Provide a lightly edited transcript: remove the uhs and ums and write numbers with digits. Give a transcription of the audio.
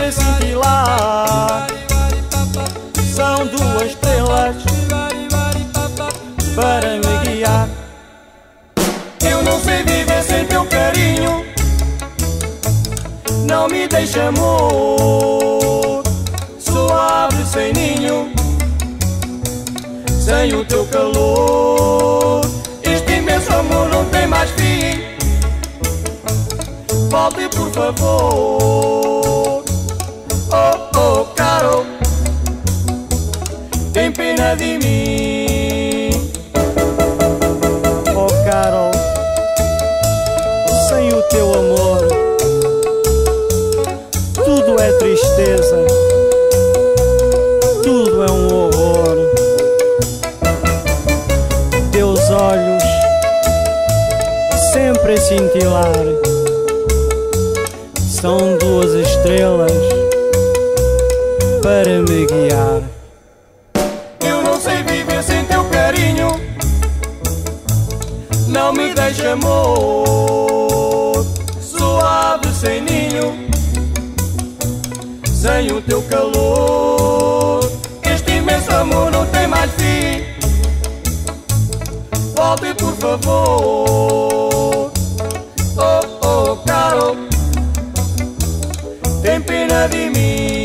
sempre a cintilar. São duas estrelas para me guiar. Eu não sei viver sem teu carinho, não me deixa amor. Sou ave sem ninho, sem o teu calor. Este imenso amor não tem mais fim. Volte por favor. Oh, oh, Carol, tem pena de mim. Oh, Carol, sem o teu amor tudo é tristeza, tudo é um horror. Teus olhos sempre a cintilar, são duas estrelas para me guiar. Eu não sei viver sem teu carinho, não me deixa amor. Sou ave sem ninho, sem o teu calor. Este imenso amor não tem mais fim. Volte por favor. Oh, oh, Carol, tem pena de mim.